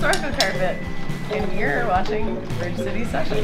Sparkle Carpet, and you're watching Bridge City Sessions.